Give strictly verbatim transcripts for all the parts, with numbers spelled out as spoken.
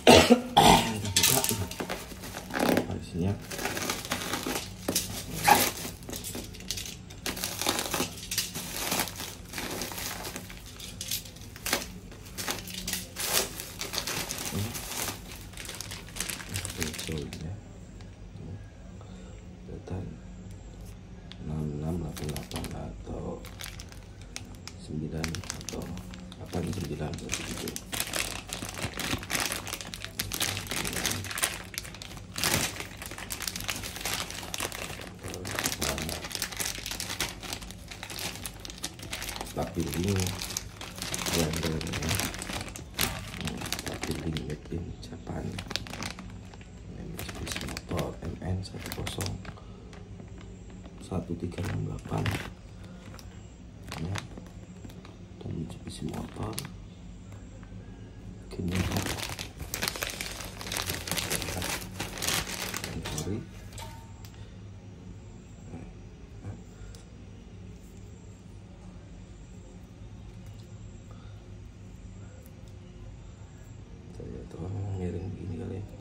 Kita buka isinya. enam enam delapan delapan atau sembilan atau delapan sembilan begitu. Tapi ini blendernya, tapi ini made in Japan. Mitsubishi motor M N satu nol satu tiga enam delapan ya, dan Mitsubishi motor gini sorry saya tuh miring gini kali ya.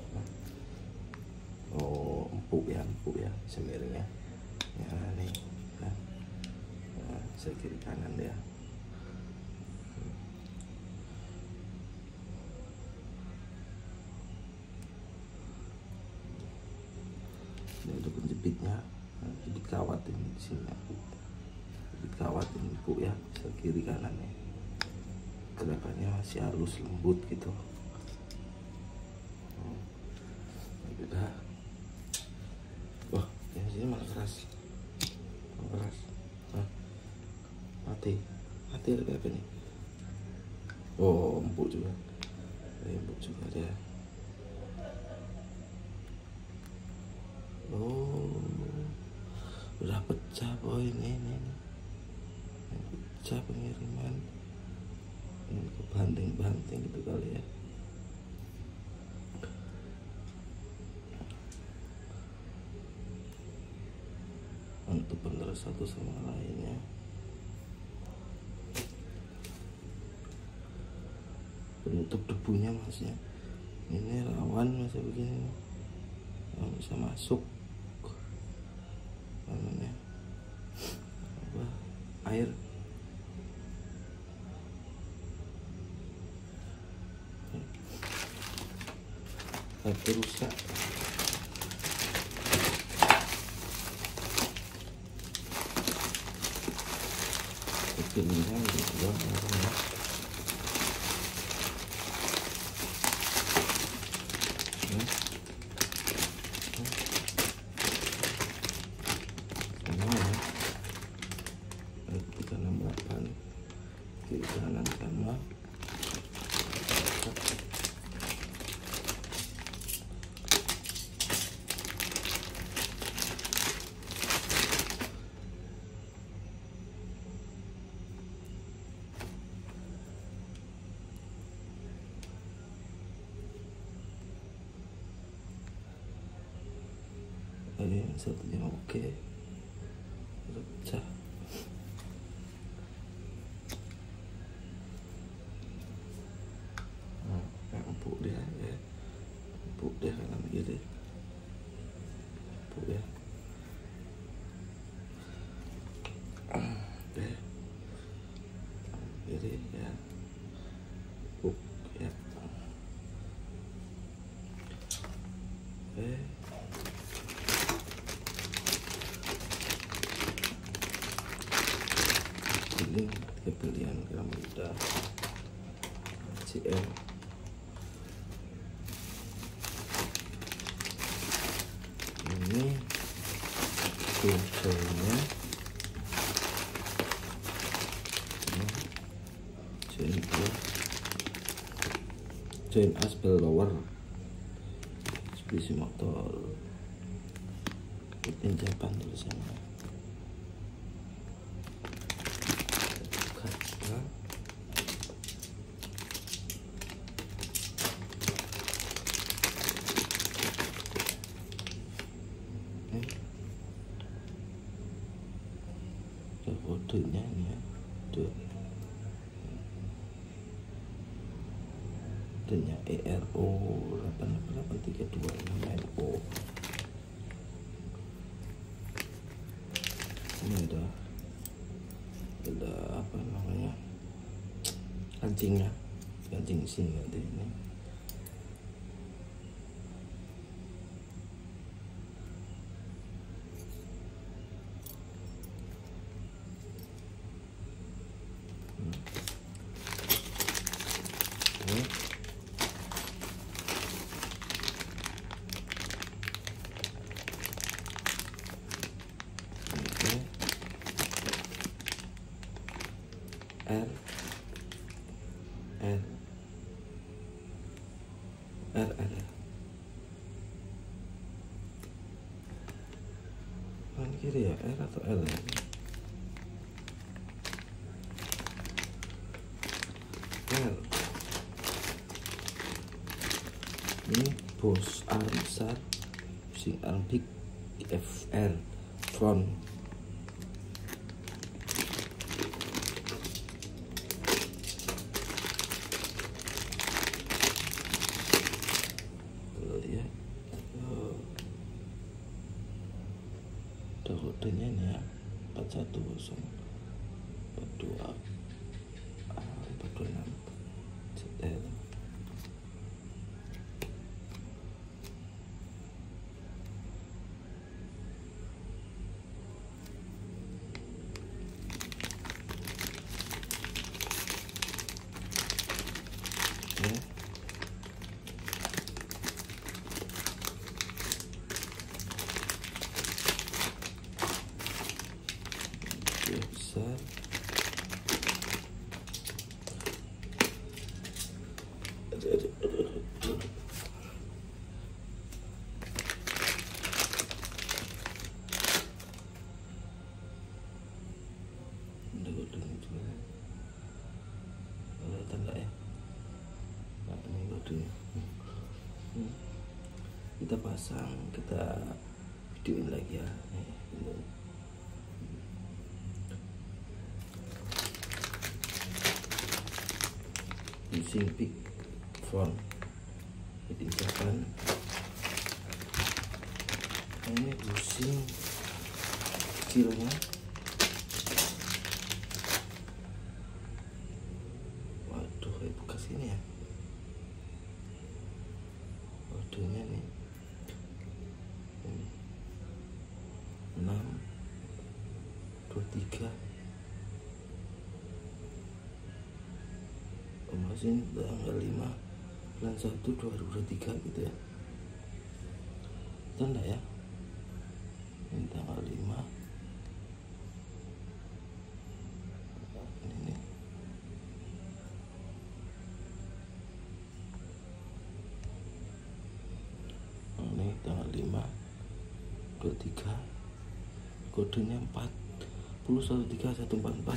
Oh, empuk ya, empuk ya, semiringnya. Ya nih, nah, nah, saya kiri kanan ya. Ini ada penjepitnya, nah, jepit kawat ini di sini, jepit kawat ini empuk ya, saya kiri kanan ya. Gerakannya masih halus lembut gitu. Hmm. Udah. Wah, yang sini malah keras, malah keras. Hah? Mati, mati ada apa nih? Oh, empuk juga, eh, empuk juga dia. Oh, udah pecah boy, ini, ini, ini. Pecah pengiriman, ini kebanting-banting gitu kali ya. Untuk bener satu sama lainnya. Penutup debunya masnya ini rawan masih begini, nggak bisa masuk namanya apa, air. Satu rusak. Kecilnya gitu doang ya. Hmm. Hmm. Sama ya. tiga enam delapan kiri kanan sama. Ini yang satunya oke, pecah. Nah, empuk dia ya, empuk dia kanan kiri, empuk ya. Oke, kiri ya, empuk ya. Oke. Ini pilihan Garuda C M. Ini filternya, join A, join aspel lower, Mitsubishi motor, ini Japan tulisannya. Ada kodenya ini ya, tuh, kodenya E R O delapan delapan delapan tiga dua enam N O. Ini ada ada apa namanya, kancingnya, kancing sini nanti ini. R R R R kanan kiri ya, R atau L ya? L. Ini bos arm besar, pusing arm big, F R front. Ada kodenya ini ya, empat satu nol empat dua empat dua enam Z L. Besar aduh, aduh, aduh, aduh. Kelihatan nggak ya? Nah, ini kodenya. Hmm. Kita pasang, kita videoin lagi ya. Nih, ini. Using big font jadi Japan. Ini pusing kecilnya. Waduh, itu bekas ini ya kodenya nih. Ini enam dua tiga masih tanggal lima bulan satu dua ribu dua puluh tiga gitu ya. Betul enggak ya? Ini tanggal lima. Ini nih. Ini tanggal lima dua puluh tiga. Kodenya empat nol satu tiga satu empat empat.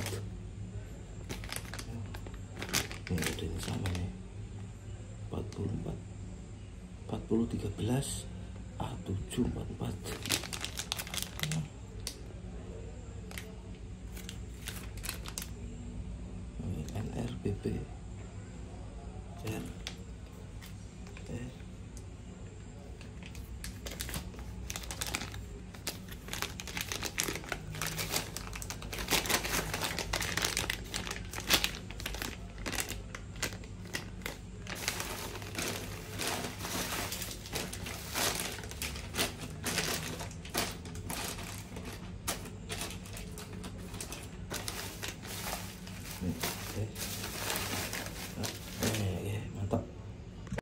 Ini kodenya sama nih, empat puluh empat empat puluh tiga belas A tujuh empat empat. N R B B R E Okay.